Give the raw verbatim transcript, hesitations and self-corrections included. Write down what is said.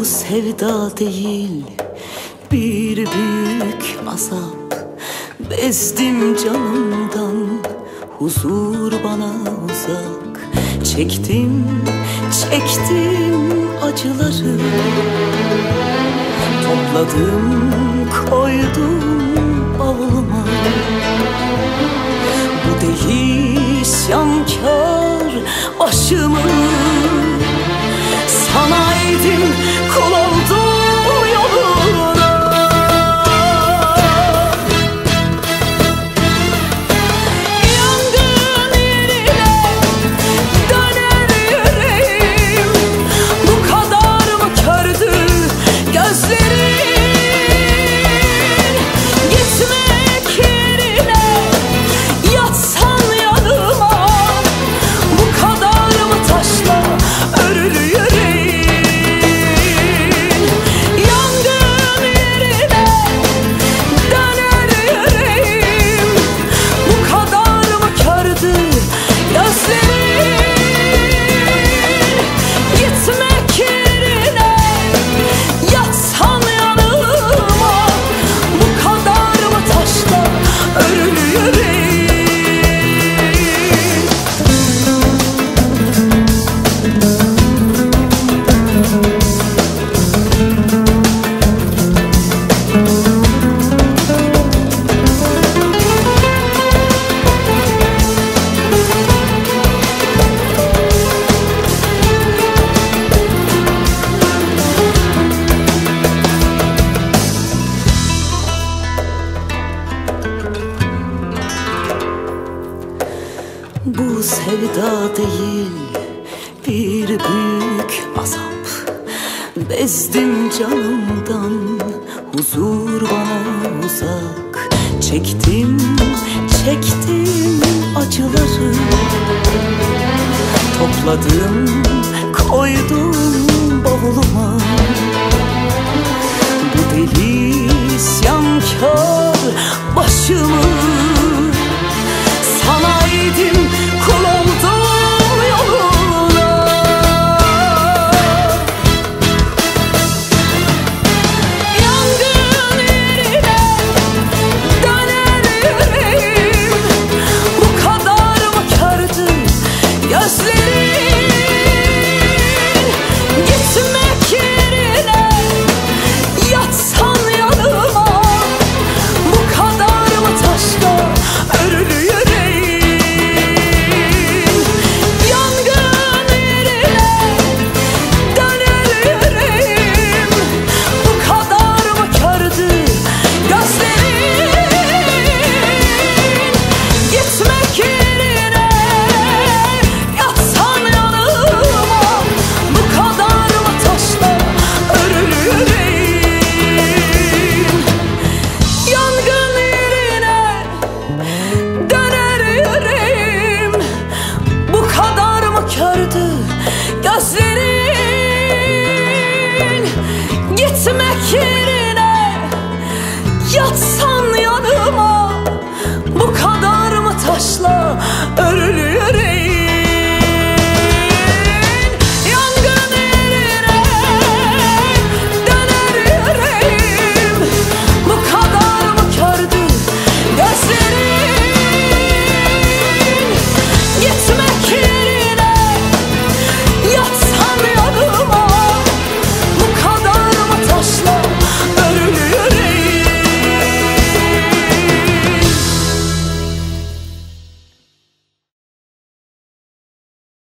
Bu sevda değil bir büyük azap. Bezdim canımdan, huzur bana uzak. Çektim, çektim acıları, topladım, koydum bavuluma. Bu değil isyankar başımı, sana eğdim, kul oldum yoluna. Yangın yerine döner yüreğim, bu kadar mı kördü gözlerin? Gitmek yerine yatsan yanıma, bu kadar mı taşla örülü yüreğim? Yangın yerine döner yüreğim, bu kadar mı kördü gözlerin? Gitmek yerine yatsan yanıma, bu kadar mı taşla örülü yüreğim? Bu sevda değil bir büyük azap. Bezdim canımdan, huzur bana uzak. Çektim, çektim acıları, topladım, koydum bavuluma. Bu deli isyankar başımı, sana eğdim, kul oldum yoluna. Yangın yerine döner yüreğim, bu kadar mı kördü gözlerin? Gitmek yerine yatsan yanıma, bu kadar mı taşla örülü yüreğim? Yangın yerine döner yüreğim, bu kadar mı kördü gözlerin? Gitmek yerine yatsan yanıma, bu kadar mı taşla örülü yüreğim? Yangın yerine döner yüreğim, bu kadar mı kördü gözlerin? Gitmek yerine yatsan yanıma, bu kadar mı taşla örülü yüreğim?